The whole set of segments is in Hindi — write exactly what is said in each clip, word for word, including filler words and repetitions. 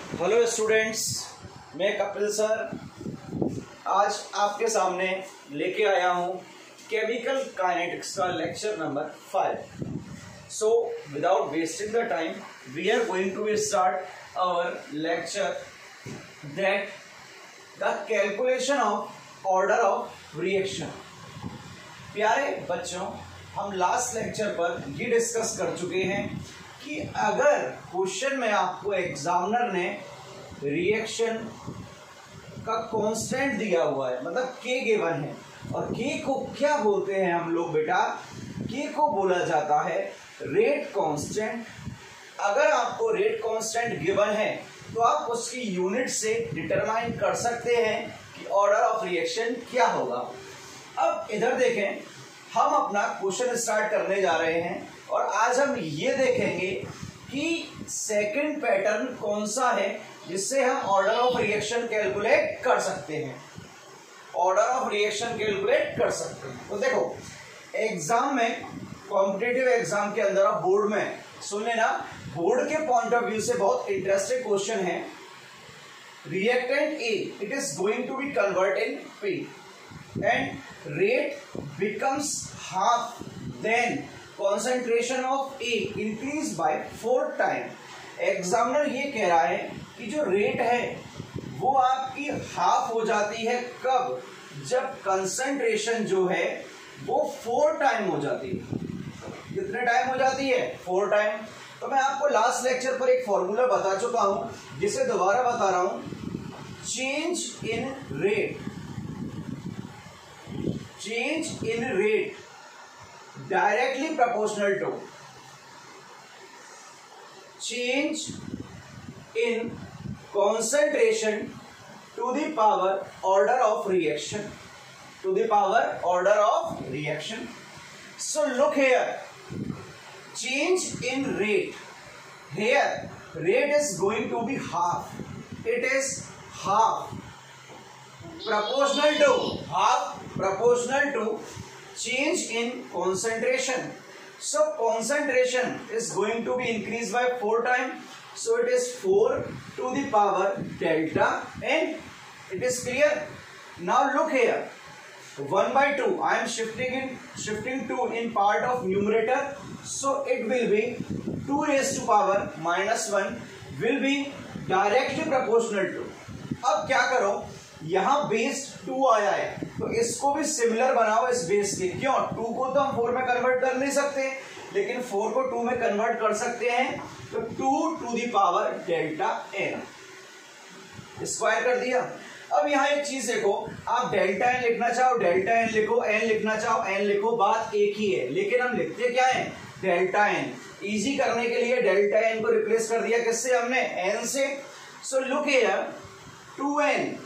हेलो स्टूडेंट्स, मैं कपिल सर आज आपके सामने लेके आया हूँ केमिकल काइनेटिक्स का lecture number five. So without wasting the time we are going to start our lecture that the calculation of order of reaction. प्यारे बच्चों, हम लास्ट लेक्चर पर ये डिस्कस कर चुके हैं कि अगर क्वेश्चन में आपको एग्जामिनर ने रिएक्शन का कांस्टेंट दिया हुआ है, मतलब के गिवन है, और के को क्या बोलते हैं हम लोग बेटा, के को बोला जाता है रेट कांस्टेंट। अगर आपको रेट कांस्टेंट गिवन है तो आप उसकी यूनिट से डिटरमाइन कर सकते हैं कि ऑर्डर ऑफ रिएक्शन क्या होगा। अब इधर देखें, हम अपना क्वेश्चन स्टार्ट करने जा रहे हैं और आज हम ये देखेंगे कि सेकंड पैटर्न कौन सा है जिससे हम ऑर्डर ऑफ रिएक्शन कैलकुलेट कर सकते हैं ऑर्डर ऑफ रिएक्शन कैलकुलेट कर सकते हैं। तो देखो, एग्जाम में, कॉम्पिटिटिव एग्जाम के अंदर आप बोर्ड में सुन लेना, बोर्ड के पॉइंट ऑफ व्यू से बहुत इंटरेस्टिंग क्वेश्चन है। Reactant A it is going to be convert in P and rate becomes half, then concentration of A increase by four time। Examiner ये कह रहा है कि जो रेट है वो आपकी हाफ हो जाती है कब, जब कंसंट्रेशन जो है वो फोर टाइम हो जाती है। कितने टाइम हो जाती है? Four time. तो मैं आपको लास्ट लेक्चर पर एक फॉर्मूला बता चुका हूं जिसे दोबारा बता रहा हूं। Change in rate, change in rate directly proportional to change in concentration to the power order of reaction, to the power order of reaction। So look here, change in rate, here rate is going to be half, it is half proportional to half proportional to change in concentration। So concentration is going to be increased by four times, so it is four to the power delta n। It is clear? Now look here, one by two, I am shifting in shifting two in part of numerator, so it will be two raised to power minus one will be directly proportional to। अब क्या करो, यहां बेस टू आया है तो इसको भी सिमिलर बनाओ इस बेस के। क्यों? टू को तो हम फोर में कन्वर्ट कर नहीं सकते, लेकिन फोर को टू में कन्वर्ट कर सकते हैं। तो two to the power delta N, square कर दिया। अब यहां एक चीज देखो, आप डेल्टा एन लिखना चाहो डेल्टा एन लिखो, एन लिखना चाहो एन लिखो, बात एक ही है, लेकिन हम लिखते क्या है? Delta N. इजी करने के लिए डेल्टा एन को रिप्लेस कर दिया किससे? हमने एन से। So look here, two N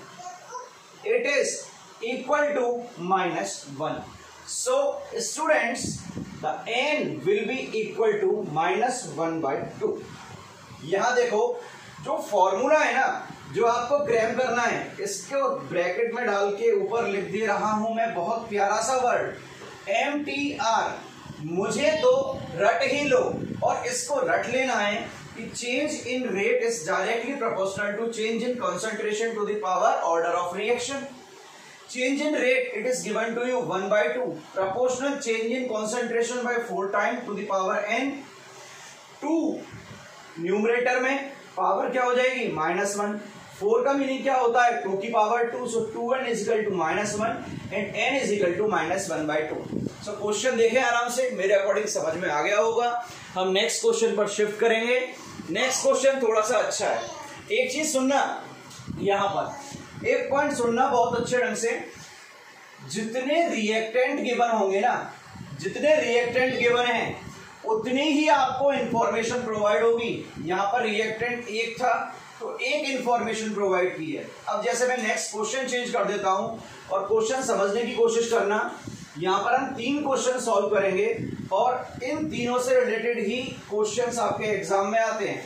it is equal to minus one। so students, the n will be equal to minus one by two। यहां देखो, जो फॉर्मूला है ना, जो आपको क्रैम करना है, इसको ब्रैकेट में डाल के ऊपर लिख दे रहा हूं मैं, बहुत प्यारा सा वर्ड एम टी आर। मुझे तो रट ही लो, और इसको रट लेना है कि change in rate is directly proportional to change in concentration to the power order of reaction। Change in rate it is given to you one by two, proportional change in concentration by four times to the power n। Two numerator में पावर क्या हो जाएगी? Minus one. फोर का मीनिंग क्या होता है? टू की power two, so two N is equal to minus one and N is equal to minus one by two. So question देखें आराम से, मेरे अकॉर्डिंग समझ में आ गया होगा। हम नेक्स्ट क्वेश्चन पर शिफ्ट करेंगे। नेक्स्ट क्वेश्चन थोड़ा सा अच्छा है, एक चीज सुनना, यहां पर एक पॉइंट सुनना बहुत अच्छे ढंग से। जितने रिएक्टेंट गिवन होंगे ना, जितने रिएक्टेंट गिवन हैं उतनी ही आपको इंफॉर्मेशन प्रोवाइड होगी। यहां पर रिएक्टेंट एक था तो एक इंफॉर्मेशन प्रोवाइड की है। अब जैसे मैं नेक्स्ट क्वेश्चन चेंज कर देता हूं और क्वेश्चन समझने की कोशिश करना। यहां पर हम तीन क्वेश्चन सॉल्व करेंगे और इन तीनों से रिलेटेड ही क्वेश्चंस आपके एग्जाम में आते हैं।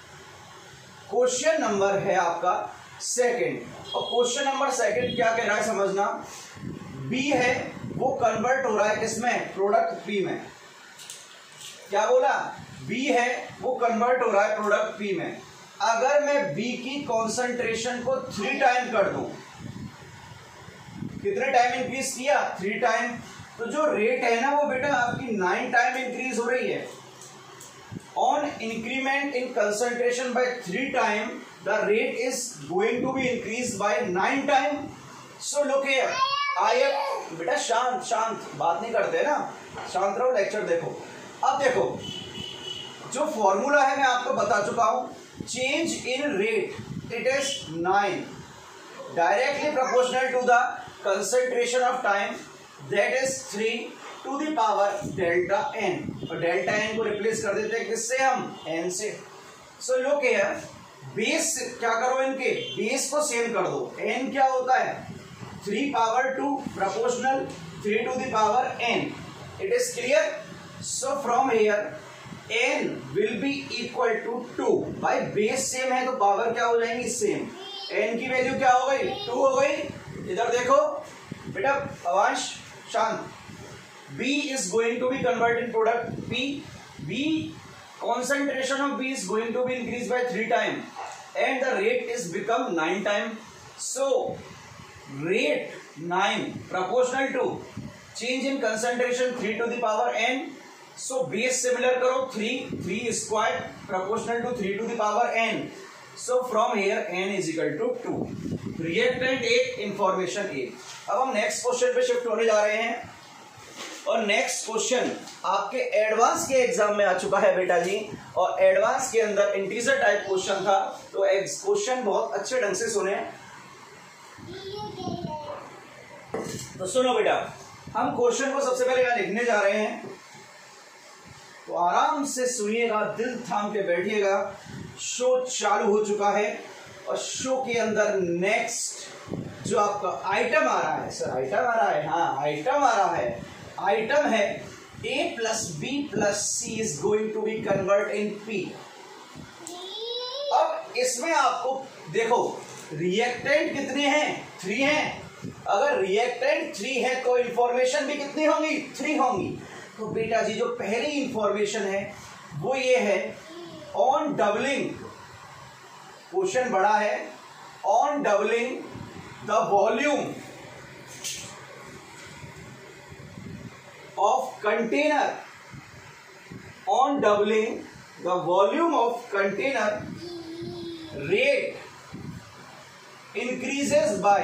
क्वेश्चन नंबर है आपका सेकंड, और क्वेश्चन नंबर सेकंड क्या कह रहा है समझना। बी है वो कन्वर्ट हो रहा है किसमें? प्रोडक्ट पी में। क्या बोला? बी है वो कन्वर्ट हो रहा है प्रोडक्ट पी में। अगर मैं B की कॉन्सेंट्रेशन को थ्री टाइम कर दूं, कितने टाइम इंक्रीज किया? Three time. तो जो रेट है ना वो बेटा आपकी नाइन टाइम इंक्रीज हो रही है। On increment in concentration by three time the rate is going to be increase by nine time. So look here, I am बेटा शांत शांत बात नहीं करते ना, शांत रहो, लेक्चर देखो। अब देखो जो फॉर्मूला है मैं आपको बता चुका हूं, change in rate it is nine directly proportional to the concentration of time, that is three to the power delta n, और delta n को रिप्लेस कर देते हैं किससे? हम n से। सो लुक हियर, बेस क्या करो, इनके बेस को सेम कर दो। n क्या होता है? Three power two proportional three to the power n। It is clear? So from here n will be equal to two. भाई बेस सेम है तो पावर क्या हो जाएंगी? सेम। n की वैल्यू क्या हो गई? टू हो गई। इधर देखो बेटा, अवांश शांत। B is going to be converted in product P. B concentration of B is going to be increased by three time, and the rate is become nine time. So rate nine proportional to change in concentration three to the power n. So base similar करो three, three square proportional to three to the power n. So from here n is equal to two. Reactant एक, इंफॉर्मेशन एक। अब हम नेक्स्ट क्वेश्चन पे शिफ्ट होने जा रहे हैं, और नेक्स्ट क्वेश्चन आपके एडवांस के एग्जाम में आ चुका है बेटा जी, और एडवांस के अंदर इंटीजर टाइप क्वेश्चन था। तो क्वेश्चन बहुत अच्छे ढंग से सुने। तो सुनो बेटा, हम क्वेश्चन को सबसे पहले यहां लिखने जा रहे हैं, तो आराम से सुनिएगा, दिल थाम के बैठिएगा। शो चालू हो चुका है, और शो के अंदर नेक्स्ट जो आपका आइटम आ रहा है, सर आइटम आ रहा है, हाँ आइटम आ रहा है, आइटम है a plus B plus C is going to be convert in p। अब इसमें आपको देखो रिएक्टेंट कितने हैं? थ्री हैं। अगर रिएक्टेंट थ्री है तो इंफॉर्मेशन भी कितनी होंगी? थ्री होंगी। तो बेटा जी जो पहली इंफॉर्मेशन है वो ये है, ऑन डबलिंग, क्वेश्चन बड़ा है, on doubling the volume of container, on doubling the volume of container rate increases by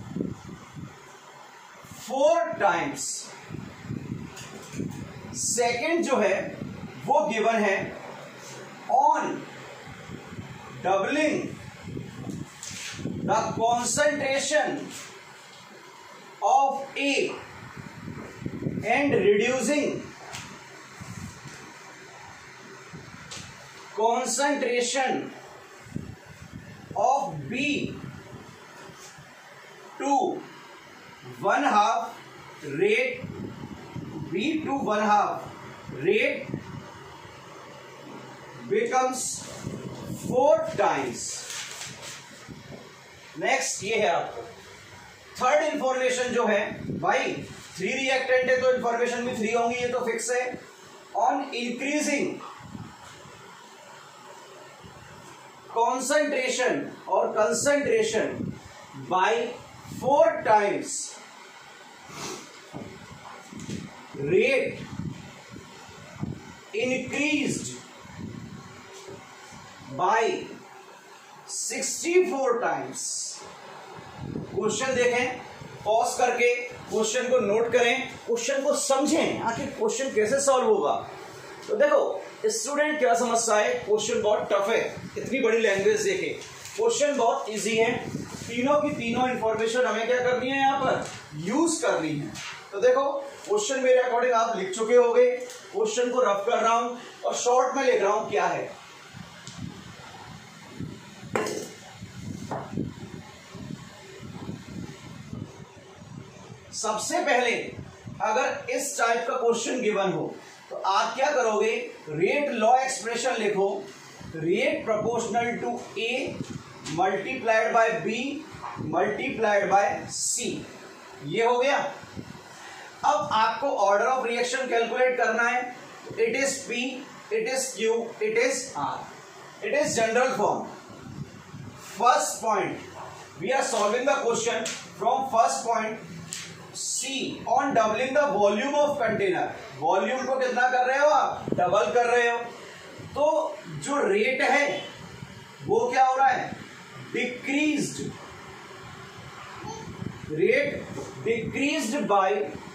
four times. Second जो है वो गिवन है, on doubling the concentration of A and reducing concentration of B to one half rate, B to one half rate becomes four times. Next ये है आपको थर्ड इंफॉर्मेशन जो है, भाई थ्री रिएक्टेंट है तो इंफॉर्मेशन भी थ्री होंगी, ये तो फिक्स है। ऑन इंक्रीजिंग कॉन्सेंट्रेशन और concentration by four times rate increased by sixty four times. Question देखें, पॉज करके क्वेश्चन को नोट करें, क्वेश्चन को समझें, आखिर क्वेश्चन कैसे सॉल्व होगा। तो देखो स्टूडेंट क्या समझता है, क्वेश्चन बहुत टफ है, इतनी बड़ी लैंग्वेज देखे, क्वेश्चन बहुत इजी है, तीनों की तीनों इंफॉर्मेशन हमें क्या करनी है, यहाँ पर यूज करनी है। तो देखो क्वेश्चन मेरे अकॉर्डिंग आप लिख चुके होंगे, क्वेश्चन को रफ कर रहा हूं और शॉर्ट में लिख रहा हूं क्या है। सबसे पहले अगर इस टाइप का क्वेश्चन गिवन हो तो आप क्या करोगे, रेट लॉ एक्सप्रेशन लिखो, rate proportional to A multiplied by B multiplied by C, ये हो गया। अब आपको ऑर्डर ऑफ रिएक्शन कैलकुलेट करना है, it is P, it is Q, it is R, it is general form. first point. We are solving the question from first point C on doubling the volume of container. Volume को कितना कर रहे हो आप? डबल कर रहे हो. तो जो रेट है वो क्या हो रहा है? Decreased. Rate decreased by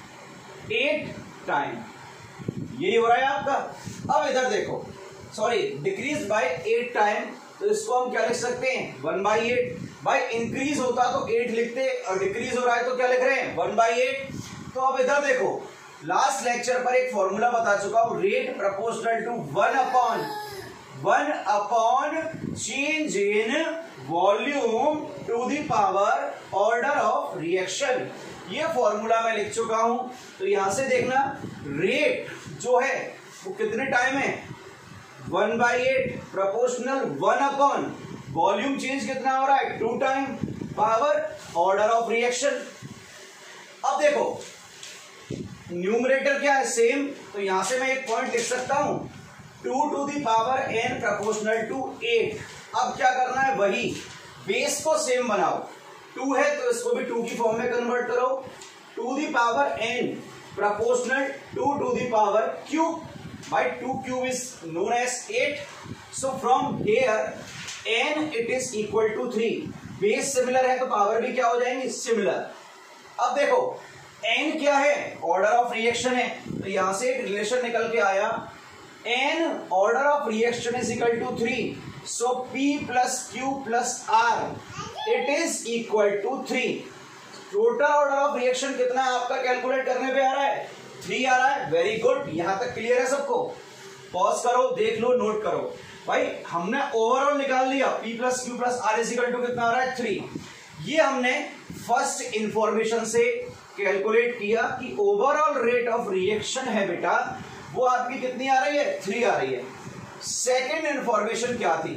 eight time. यही हो रहा है आपका. अब इधर देखो, sorry, decrease by eight time, तो इसको हम क्या लिख सकते हैं? One by eight. भाई इंक्रीज होता तो एट लिखते, और डिक्रीज हो रहा है तो क्या लिख रहे हैं? One by eight. तो अब इधर देखो, लास्ट लेक्चर पर एक फॉर्मूला बता चुका हूं, rate proportional to one upon one upon change in volume to the power order of reaction. ये फॉर्मूला मैं लिख चुका हूं. तो यहां से देखना, रेट जो है वो कितने टाइम है? One by eight proportional one upon volume change कितना हो रहा है? Two time power order of reaction. अब देखो न्यूमरेटर क्या है? सेम. तो यहां से मैं एक पॉइंट लिख सकता हूं, two to the power N proportional to eight. अब क्या करना है? वही बेस को सेम बनाओ. टू है तो इसको भी टू की फॉर्म में कन्वर्ट करो. Two the power N proportional to to the power cube. By two cube is known as eight. So from here n it is equal to three. Base similar है तो पावर भी क्या हो जाएंगी? Similar. अब देखो n क्या है? Order of reaction है. तो यहां से एक रिलेशन निकल के आया, n order of reaction is equal to three. So p plus q plus r it is equal to three. Total order of reaction कितना आपका कैलकुलेट करने पे आ रहा है? थ्री आ रहा है. Very good. यहां तक क्लियर है सबको? पॉज करो, देख लो, नोट करो. भाई हमने ओवरऑल निकाल लिया, P plus Q plus R is equal to कितना आ रहा है? थ्री. ये हमने फर्स्ट इंफॉर्मेशन से कैलकुलेट किया कि ओवरऑल रेट ऑफ रिएक्शन है बेटा, वो आपकी कितनी आ रही है? थ्री आ रही है. सेकेंड इंफॉर्मेशन क्या थी?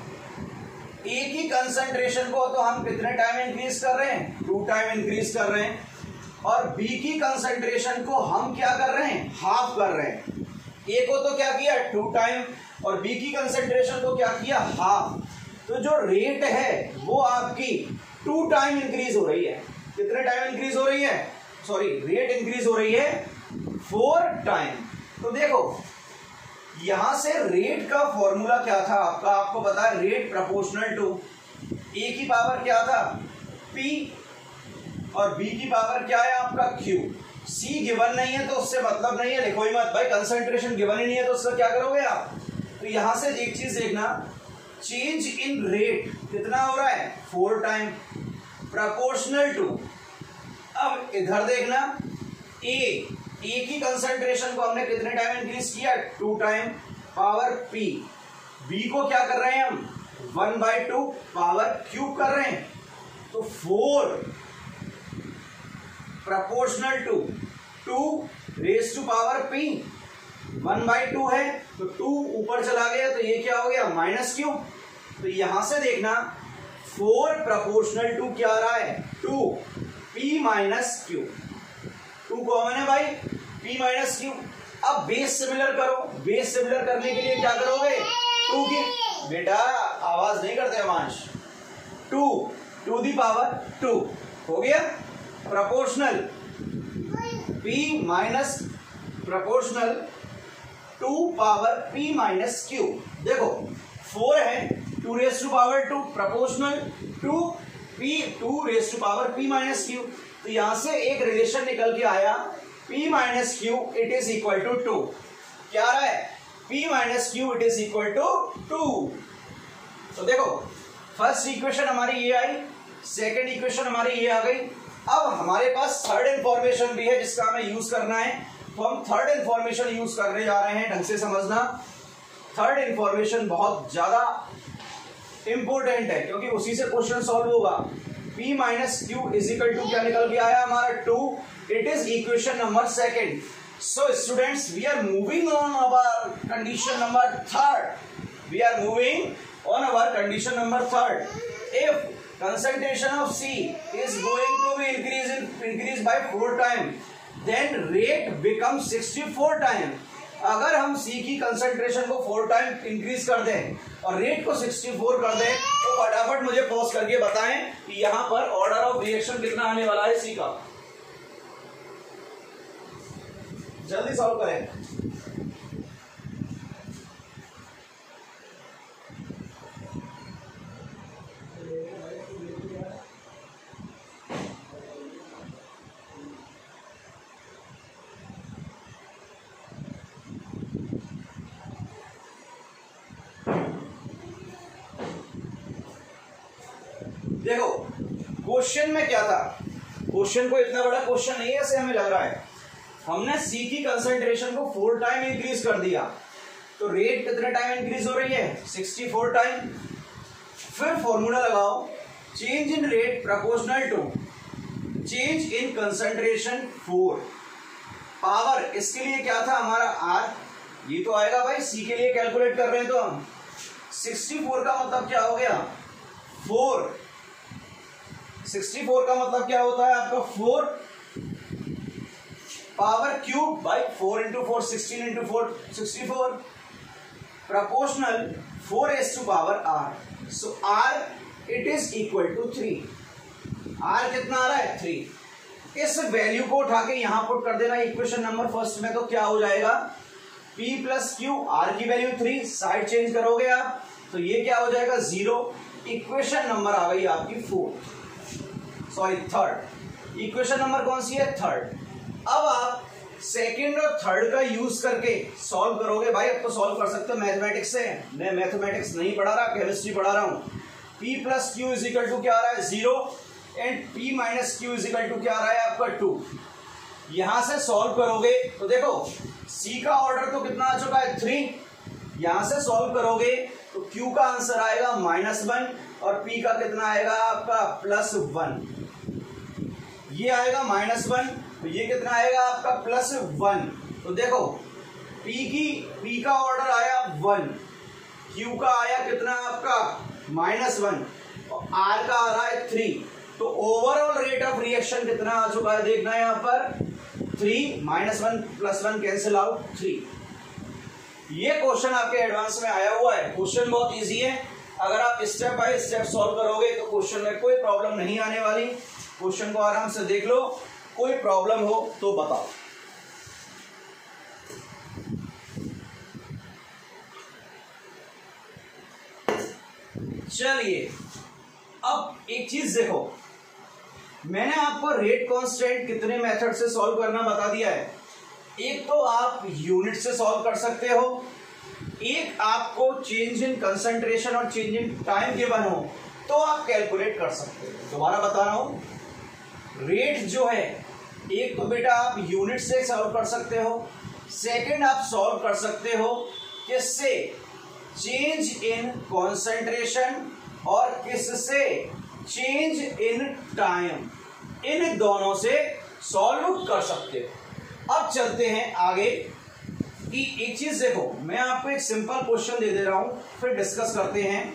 एक ही कंसंट्रेशन को तो हम कितने टाइम इंक्रीज कर रहे हैं? टू टाइम इंक्रीज कर रहे हैं. और बी की कंसंट्रेशन को हम क्या कर रहे हैं? हाफ कर रहे हैं. ए को तो क्या किया? Two time. और बी की कंसंट्रेशन को क्या किया? हाफ. तो जो रेट है वो आपकी टू टाइम इंक्रीज हो रही है. कितने टाइम इंक्रीज हो रही है? सॉरी, रेट इंक्रीज हो रही है फोर टाइम. तो देखो यहां से रेट का फॉर्मूला क्या था आपका? आपको पता है रेट प्रोपोर्शनल टू ए की पावर क्या था? पी. और बी की पावर क्या है आपका? क्यू. सी गिवन नहीं है तो उससे मतलब नहीं है, लिखो ही मत भाई. कंसंट्रेशन गिवन ही नहीं है तो उसका क्या करोगे आप? तो यहां से एक चीज देखना, चेंज इन रेट कितना हो रहा है? Four time proportional to. अब इधर देखना, ए ए की कंसंट्रेशन को हमने कितने टाइम इंक्रीज किया? Two time power P. B को क्या कर रहे हैं हम? One by two power cube कर रहे हैं. तो four proportional to two raise to power P. One by two है तो टू ऊपर चला गया तो ये क्या हो गया? Minus Q. तो यहां से देखना, फोर प्रोपोर्शनल टू क्या आ रहा है? Two P minus Q. Two common है भाई, पी माइनस क्यू. अब बेस सिमिलर करो. बेस सिमिलर करने के लिए क्या करोगे? टू की बेटा आवाज नहीं करते Amansh. Two to the power two हो गया. Proportional P minus proportional two power P minus Q. देखो फोर है, two raise to power two proportional to P two raise to power P minus Q. तो यहां से एक रिलेशन निकल के आया, P minus Q it is equal to two. क्या आ रहा है? P minus Q it is equal to two. तो देखो फर्स्ट इक्वेशन हमारी ये आई, सेकेंड इक्वेशन हमारी ये आ गई. अब हमारे पास थर्ड इंफॉर्मेशन भी है जिसका हमें यूज करना है. तो हम थर्ड इंफॉर्मेशन यूज करने जा रहे हैं. ढंग से समझना, थर्ड इंफॉर्मेशन बहुत ज्यादा इंपॉर्टेंट है क्योंकि उसी से क्वेश्चन सॉल्व होगा. P minus Q is equal to क्या निकल के आया हमारा? Two. It is equation number second. So students, we are moving on our condition number third. We are moving on our condition number third. If concentration of C is going to be increased in increased by four times, then rate becomes sixty-four times. अगर हम C की कंसंट्रेशन को फोर टाइम इंक्रीज कर दें और रेट को सिक्सटी फोर कर दें तो फटाफट मुझे पॉज करके बताएं कि यहां पर ऑर्डर ऑफ रिएक्शन कितना आने वाला है C का। जल्दी सॉल्व करें। देखो क्वेश्चन में क्या था, क्वेश्चन को इतना बड़ा क्वेश्चन नहीं है ऐसे हमें लग रहा है। हमने C की कंसंट्रेशन को फोर टाइम इंक्रीज कर दिया तो रेट कितने टाइम इंक्रीज हो रही है, सिक्सटी फोर टाइम। फिर फॉर्मूला लगाओ, change in rate proportional to change in concentration four. Power इसके लिए क्या था हमारा R, ये तो आएगा भाई C के लिए कैलकुलेट कर रहे हैं तो हम सिक्सटी फोर का मतलब क्या हो गया, फोर। सिक्सटी फोर का मतलब क्या होता है आपका four power cube by four into four, sixteen into four, sixty four. Proportional four as two power R, so R it is equal to three. R कितना आ रहा है, थ्री। इस वैल्यू को उठा के यहां पुट कर देना इक्वेशन नंबर फर्स्ट में, तो क्या हो जाएगा, P प्लस क्यू, आर की वैल्यू थ्री, साइड चेंज करोगे आप तो ये क्या हो जाएगा, जीरो। इक्वेशन नंबर आ गई आपकी fourth, sorry third. Equation number कौन सी है, थर्ड। अब आप सेकंड और थर्ड का यूज करके सॉल्व करोगे। भाई अब तो सॉल्व कर सकते हो मैथमेटिक्स से, मैं मैथमेटिक्स नहीं पढ़ा रहा, केमिस्ट्री पढ़ा रहा हूं। P plus Q is equal to क्या आ रहा है, zero, and P minus Q is equal to क्या आ रहा है आपका, टू। यहां से सॉल्व करोगे तो देखो C का ऑर्डर तो कितना आ चुका है, थ्री। यहां से सॉल्व करोगे तो Q का आंसर आएगा माइनस वन और P का कितना आएगा आपका, प्लस वन। ये आएगा माइनस वन तो ये कितना आएगा आपका, प्लस वन। तो देखो P की P का ऑर्डर आया वन, Q का आया कितना आपका, माइनस वन, और R का आ रहा है थ्री। तो ओवरऑल रेट ऑफ रिएक्शन कितना आ चुका है, देखना है यहाँ पर, three minus one plus one cancel out, three. ये क्वेश्चन आपके एडवांस में आया हुआ है। क्वेश्चन बहुत इजी है, अगर आप स्टेप बाय स्टेप सॉल्व करोगे तो क्वेश्चन में कोई प्रॉब्लम नहीं आने वाली। क्वेश्चन को आराम से देख लो, कोई प्रॉब्लम हो तो बताओ। चलिए अब एक चीज देखो, मैंने आपको रेट कांस्टेंट कितने मेथड से सॉल्व करना बता दिया है। एक तो आप यूनिट से सॉल्व कर सकते हो, एक आपको चेंज इन कंसंट्रेशन और चेंज इन टाइम गिवन हो तो आप कैलकुलेट कर सकते हो। दोबारा बता रहा हूं, रेट जो है एक तो बेटा आप यूनिट से सॉल्व कर सकते हो, सेकंड आप सॉल्व कर सकते हो किससे, चेंज इन कंसंट्रेशन, और किससे, चेंज इन टाइम। इन दोनों से सॉल्व कर सकते हो। अब चलते हैं आगे कि एक चीज देखो, मैं आपको एक सिंपल क्वेश्चन दे दे रहा हूं, फिर डिस्कस करते हैं।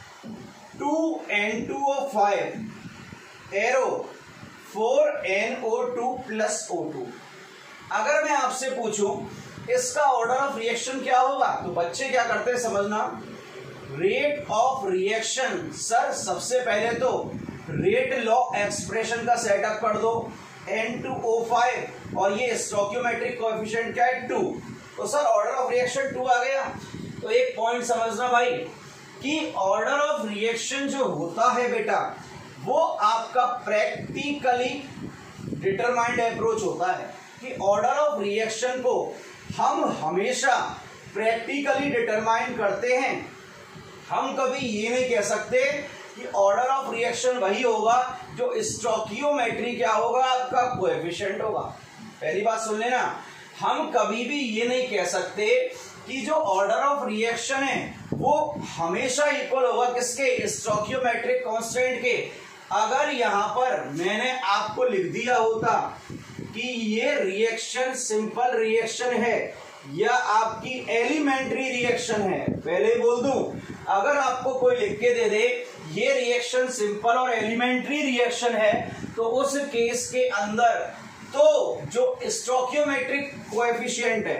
Two N two O five arrow four N O two plus O two. अगर मैं आपसे पूछूं इसका ऑर्डर ऑफ रिएक्शन क्या होगा, तो बच्चे क्या करते हैं समझना, रेट ऑफ रिएक्शन, सर सबसे पहले तो रेट लॉ एक्सप्रेशन का सेटअप कर दो, एन टू ओ फाइव और ये स्टोइकियोमेट्रिक कोएफिशिएंट क्या है, टू। तो sir order of reaction two आ गया। तो एक पॉइंट समझना भाई कि ऑर्डर ऑफ रिएक्शन जो होता है बेटा वो आपका प्रैक्टिकली डिटरमाइंड अप्रोच होता है कि ऑर्डर ऑफ रिएक्शन को हम हमेशा प्रैक्टिकली डिटरमाइन करते हैं। हम कभी ये नहीं कह सकते कि ऑर्डर ऑफ रिएक्शन वही होगा जो स्टोइकियोमेट्री क्या होगा आपका कोएफिशिएंट होगा। पहली बात सुन लेना, हम कभी भी ये नहीं कह सकते कि जो ऑर्डर ऑफ रिएक्शन है वो हमेशा इक्वल होगा किसके, स्टोइकियोमेट्रिक कांस्टेंट के। अगर यहां पर मैंने आपको लिख दिया होता कि ये रिएक्शन सिंपल रिएक्शन है या आपकी एलिमेंट्री रिएक्शन है, पहले बोल दूं, अगर आपको कोई लिख के दे दे ये रिएक्शन सिंपल और एलिमेंट्री रिएक्शन है तो उस केस के अंदर तो जो स्टोइकियोमेट्रिक कोएफिशिएंट है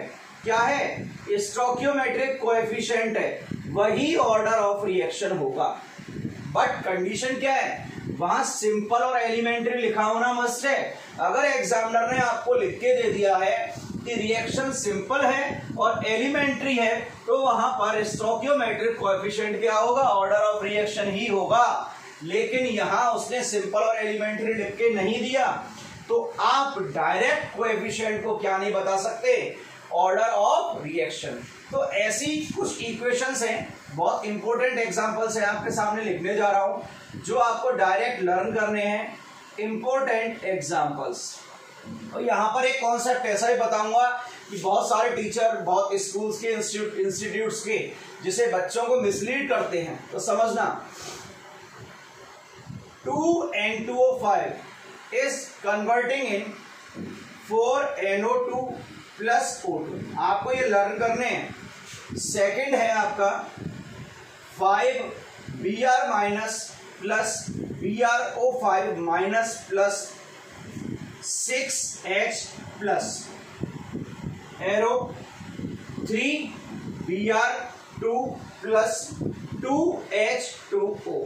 क्या है, स्टोइकियोमेट्रिक कोएफिशिएंट है, वही ऑर्डर ऑफ रिएक्शन होगा। बट कंडीशन क्या है, वहां सिंपल और एलिमेंट्री लिखा होना मस्ट है। अगर एग्जामिनर ने आपको लिख के दे दिया है कि रिएक्शन सिंपल है और एलिमेंट्री है, तो वहां पर स्टोइकियोमेट्रिक कोएफिशिएंट क्या होगा, ऑर्डर ऑफ रिएक्शन ही होगा। लेकिन यहां उसने सिंपल और एलिमेंट्री लिख के नहीं दिया, तो आप डायरेक्ट कोएफिशिएंट को क्या नहीं बता सकते, ऑर्डर ऑफ रिएक्शन। तो ऐसी कुछ इक्वेशंस हैं, बहुत इंपॉर्टेंट एग्जांपल्स हैं, आपके सामने लिखने जा रहा हूं, जो आपको डायरेक्ट लर्न करने हैं, इंपॉर्टेंट एग्जांपल्स। और यहाँ पर एक कॉन्सेप्ट ऐसा ही बताऊंगा कि बहुत सारे टीचर, बहुत स्कूल्स के, इंस्टीट्यूट्स के, जिसे बच्चों को मिसलीड करते हैं, तो समझना। Two N two O five is converting in four N O two plus O two, आपको ये लर्न करने हैं। सेकेंड है आपका five B R minus plus B R O five minus plus six H plus arrow three B R two plus two H two O.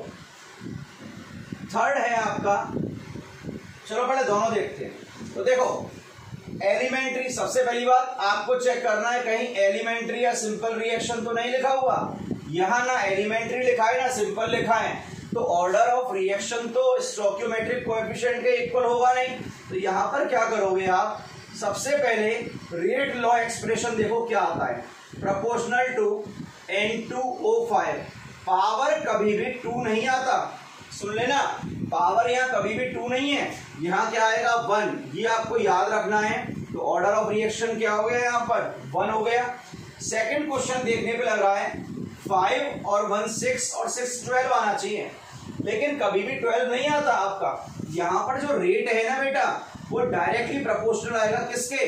Third है आपका, चलो पहले दोनों देखते हैं। तो देखो एलिमेंट्री, सबसे पहली बात आपको चेक करना है कहीं एलिमेंट्री या सिंपल रिएक्शन तो नहीं लिखा हुआ। यहां ना एलिमेंट्री लिखा है ना सिंपल लिखा है, तो ऑर्डर ऑफ रिएक्शन तो स्टोइकियोमेट्रिक कोएफिशिएंट के इक्वल होगा नहीं। तो यहां पर क्या करोगे आप, सबसे पहले रेट लॉ एक्सप्रेशन देखो क्या आता है, proportional to N two O five. Power कभी भी टू नहीं आता, सुन लेना, पावर यहाँ कभी भी टू नहीं है, यहाँ क्या आएगा वन, ये आपको याद रखना है। तो ऑर्डर ऑफ रिएक्शन क्या हो गया, यहाँ पर वन हो गया। सेकंड क्वेश्चन देखने पे लग रहा है फाइव और वन सिक्स और सिक्स ट्वेल्व आना चाहिए, लेकिन कभी भी ट्वेल्व नहीं आता आपका। यहाँ पर जो रेट है ना बेटा, वो डायरेक्टली प्रोपोर्शनल आएगा किसके,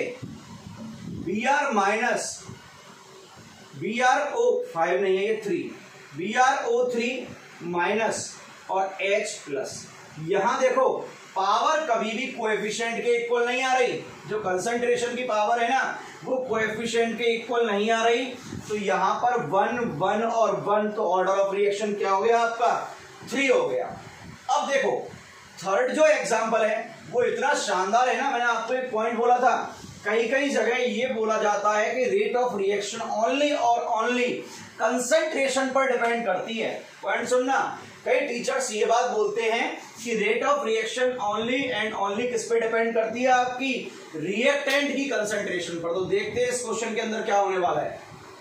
B R minus B R O five नहीं है ये three, B R O three minus और H प्लस। यहां देखो पावर कभी भी कोएफिशिएंट के इक्वल नहीं आ रही, जो कंसंट्रेशन की पावर है ना वो कोएफिशिएंट के इक्वल नहीं आ रही। तो यहां पर वन वन और वन, तो ऑर्डर ऑफ रिएक्शन क्या हो गया आपका, थ्री हो गया। अब देखो थर्ड जो एग्जांपल है वो इतना शानदार है ना, मैंने आपको एक पॉइंट बोला था, कहीं कहीं जगह ये बोला जाता है कि रेट ऑफ रिएक्शन ओनली और ओनली कंसंट्रेशन पर डिपेंड करती है। पॉइंट सुनना, कई टीचर्स ये बात बोलते हैं कि rate of reaction only and only किस पे डिपेंड करती है, आपकी रिएक्टेंट की कंसंट्रेशन पर। तो देखते हैं इस क्वेश्चन के अंदर क्या होने वाला है।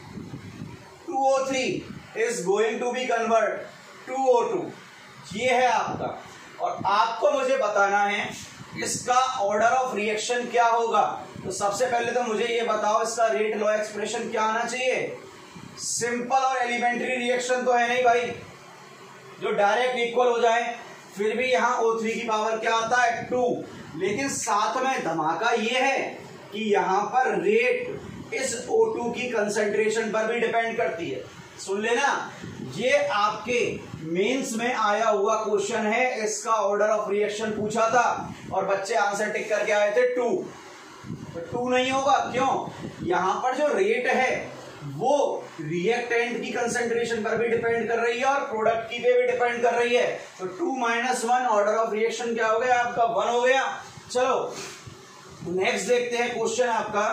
Two O three is going to be convert to O two, ये है आपका, और आपको मुझे बताना है इसका ऑर्डर ऑफ रिएक्शन क्या होगा। तो सबसे पहले तो मुझे ये बताओ इसका रेट लॉ एक्सप्रेशन क्या आना चाहिए। सिंपल और एलिमेंट्री रिएक्शन तो है नहीं भाई जो डायरेक्ट इक्वल हो जाए, फिर भी यहाँ ओ थ्री की पावर क्या आता है टू, लेकिन साथ में धमाका ये है कि यहाँ पर रेट इस ओ टू की कंसंट्रेशन पर भी डिपेंड करती है। सुन लेना, ये आपके मेंस में आया हुआ क्वेश्चन है, इसका ऑर्डर ऑफ रिएक्शन पूछा था और बच्चे आंसर टिक करके आए थे टू। तो टू नहीं होगा, क्यों, यहाँ पर जो रेट है वो रिएक्टेंट की कंसंट्रेशन पर भी डिपेंड कर रही है और प्रोडक्ट की पे भी डिपेंड कर रही है। तो two minus one, order of reaction क्या हो गया आपका, वन हो गया। चलो नेक्स्ट देखते हैं क्वेश्चन आपका,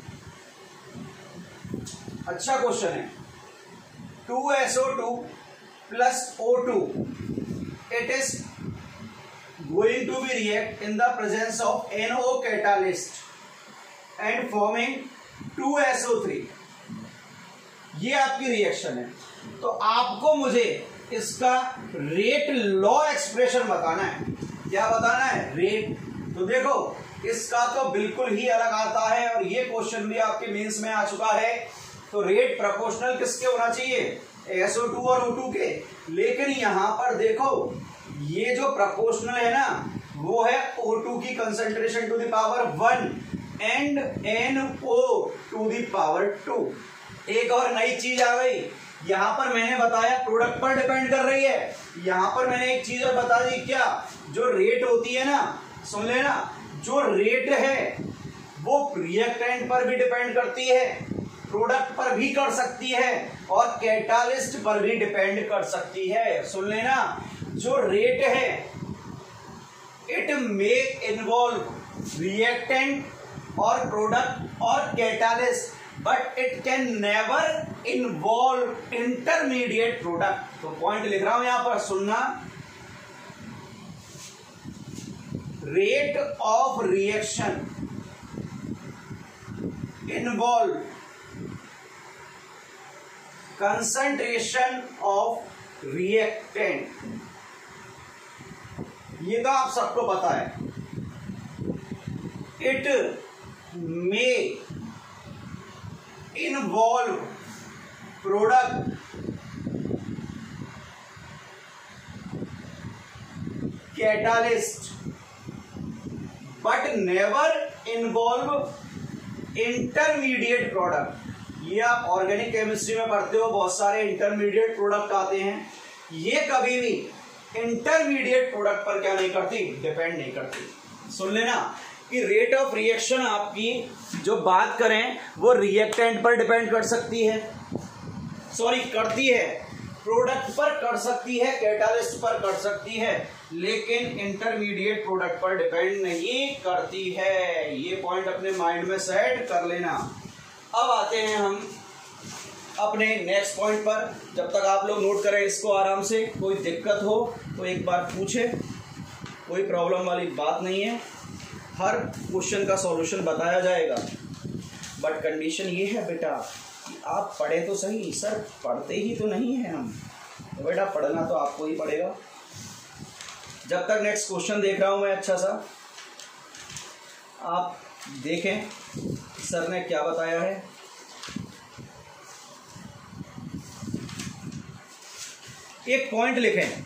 अच्छा क्वेश्चन है। Two S O two plus O two, it is going to be react in the presence of N O catalyst and forming two S O three. ये आपकी रिएक्शन है। तो आपको मुझे इसका रेट लॉ एक्सप्रेशन बताना है। क्या बताना है, रेट। तो देखो इसका तो बिल्कुल ही अलग आता है और ये क्वेश्चन भी आपके मेंस में आ चुका है। तो रेट प्रोपोर्शनल किसके होना चाहिए, एस ओ टू और ओ टू के। लेकिन यहां पर देखो ये जो प्रोपोर्शनल है ना वो है ओ टू की concentration to the power one and N O two the power two. एक और नई चीज आ गई, यहां पर मैंने बताया प्रोडक्ट पर डिपेंड कर रही है, यहां पर मैंने एक चीज और बता दी, क्या, जो रेट होती है ना, सुन लेना, जो रेट है वो रिएक्टेंट पर भी डिपेंड करती है प्रोडक्ट पर भी कर सकती है और कैटालिस्ट पर भी डिपेंड कर सकती है। सुन लेना, जो रेट है इट मे इन्वॉल्व रिएक्टेंट और प्रोडक्ट और catalyst, but it can never involve intermediate product. तो पॉइंट लिख रहा हूं यहां पर, सुनना, rate of reaction involve concentration of reactant, ये तो आप सबको पता है। It may involve product catalyst but never involve intermediate product. ये आप ऑर्गेनिक केमिस्ट्री में पढ़ते हो, बहुत सारे इंटरमीडिएट प्रोडक्ट आते हैं। ये कभी भी इंटरमीडिएट प्रोडक्ट पर क्या नहीं करती, डिपेंड नहीं करती। सुन लेना कि रेट ऑफ रिएक्शन आपकी जो बात करें वो रिएक्टेंट पर डिपेंड कर सकती है, सॉरी करती है, प्रोडक्ट पर कर सकती है, कैटालिस्ट पर कर सकती है, लेकिन इंटरमीडिएट प्रोडक्ट पर डिपेंड नहीं करती है। ये पॉइंट अपने माइंड में सेट कर लेना। अब आते हैं हम अपने नेक्स्ट पॉइंट पर। जब तक आप लोग नोट करें इसको आराम से, कोई दिक्कत हो तो एक बार पूछे, कोई प्रॉब्लम वाली बात नहीं है, हर क्वेश्चन का सॉल्यूशन बताया जाएगा। बट कंडीशन ये है बेटा कि आप पढ़े तो सही, सर पढ़ते ही तो नहीं है हम, तो बेटा पढ़ना तो आपको ही पड़ेगा। जब तक नेक्स्ट क्वेश्चन देख रहा हूं मैं अच्छा सा, आप देखें सर ने क्या बताया है। एक पॉइंट लिखें,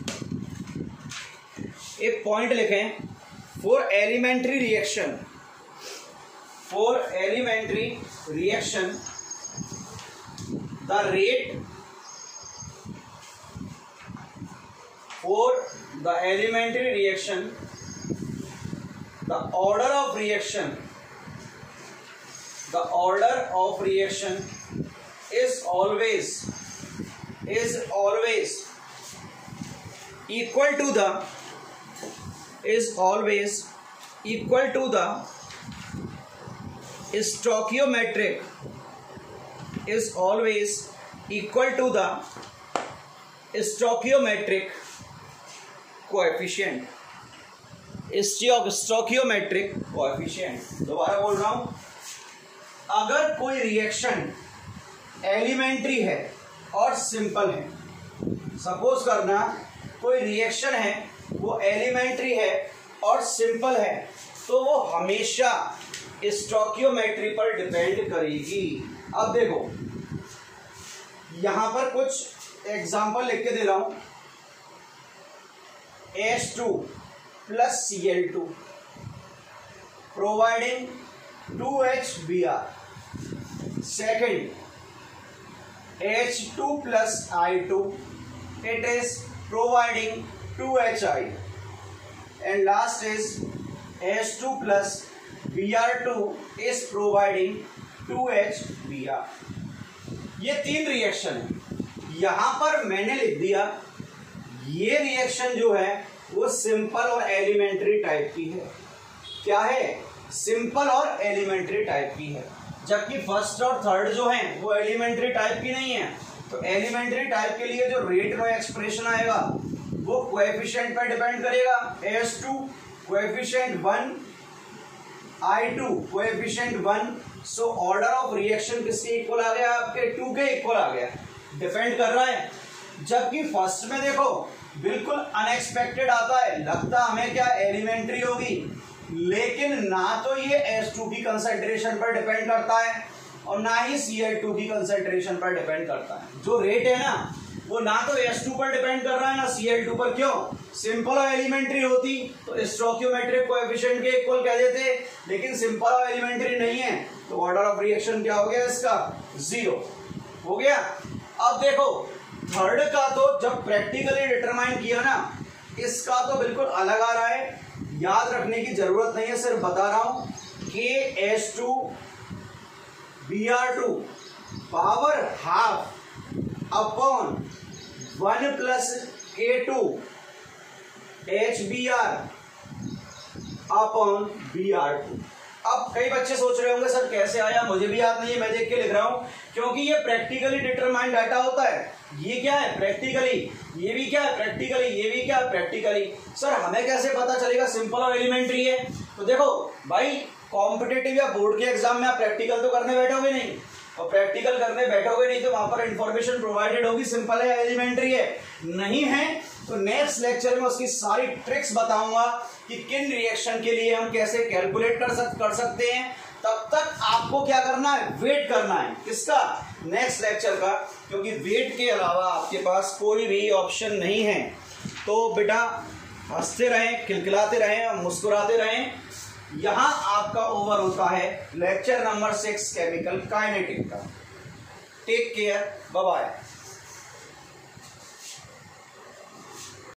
एक पॉइंट लिखें, for elementary reaction, for elementary reaction the rate, for the elementary reaction the order of reaction, the order of reaction is always is always equal to the is always equal to the stoichiometric is always equal to the stoichiometric coefficient, stoichiometric coefficient. दोबारा बोल रहा हूं, अगर कोई रिएक्शन एलिमेंट्री है और सिंपल है, सपोज करना कोई रिएक्शन है वो एलिमेंट्री है और सिंपल है, तो वो हमेशा स्टोकियोमेट्री पर डिपेंड करेगी। अब देखो यहां पर कुछ एग्जांपल लिख के दे रहा हूं, H two plus C L two providing two H B R, second H two plus I two, it is providing two H I, and last is H two plus B R two is providing two H B R। ये तीन रिएक्शन है। यहां पर मैंने लिख दिया ये रिएक्शन जो है वो सिंपल और एलिमेंट्री टाइप की है। क्या है? सिंपल और एलिमेंट्री टाइप की है, जबकि फर्स्ट और थर्ड जो हैं वो एलिमेंट्री टाइप की नहीं है। तो एलिमेंट्री टाइप के लिए जो रेट का एक्सप्रेशन आएगा वो कोएफिशिएंट पर डिपेंड करेगा। H two coefficient one, I two coefficient one, so order of reaction किसके इक्वल आ गया? आपके टू के इक्वल आ गया, डिपेंड कर रहा है। जबकि फर्स्ट में देखो बिल्कुल अनएक्सपेक्टेड आता है, लगता हमें क्या एलिमेंट्री होगी, लेकिन ना तो ये एच टू की कंसंट्रेशन पर डिपेंड करता है और ना ही सी एल टू की कंसंट्रेशन पर डिपेंड करता है। जो रेट है ना वो ना तो एच टू पर डिपेंड कर रहा है ना सी एल टू पर। क्यों? सिंपल और एलिमेंट्री होती तो स्टोइकियोमेट्रिक कोएफिशिएंट के इक्वल कह देते, लेकिन सिंपल और एलिमेंट्री नहीं है, तो ऑर्डर ऑफ रिएक्शन क्या हो गया इसका? जीरो हो गया। अब देखो थर्ड का तो जब प्रैक्टिकली डिटरमाइन किया ना, इसका तो बिल्कुल अलग आ रहा है, याद रखने की जरूरत नहीं है, सिर्फ बता रहा हूं कि H two B R two power half upon one plus K two H B R upon B R two. अब कई बच्चे सोच रहे होंगे सर कैसे आया, मुझे भी याद नहीं है, मैं देख के लिख रहा हूं क्योंकि ये प्रैक्टिकली डिटरमाइंड डाटा होता है। ये क्या है प्रैक्टिकली, ये भी क्या है प्रैक्टिकली, ये भी क्या है प्रैक्टिकली। सर हमें कैसे पता चलेगा, सिंपल और एलिमेंट्री है। तो देखो भाई कॉम्पिटिटिव या बोर्ड के एग्जाम में आप प्रैक्टिकल तो करने बैठोगे नहीं, और प्रैक्टिकल करने बैठोगे नहीं तो वहां पर इंफॉर्मेशन प्रोवाइडेड होगी, सिंपल है एलिमेंट्री है। नहीं है तो नेक्स्ट लेक्चर में उसकी सारी ट्रिक्स बताऊंगा कि किन रिएक्शन के लिए हम कैसे कैलकुलेट कर सक कर सकते हैं। तब तक आपको क्या करना है, वेट करना है किसका, नेक्स्ट लेक्चर का, क्योंकि वेट के अलावा आपके पास कोई भी ऑप्शन नहीं है। तो बेटा हंसते रहें, खिलखिलाते रहें और मुस्कुराते रहें। यहां आपका ओवर होता है lecture number six chemical kinetic का। Take care, bye bye.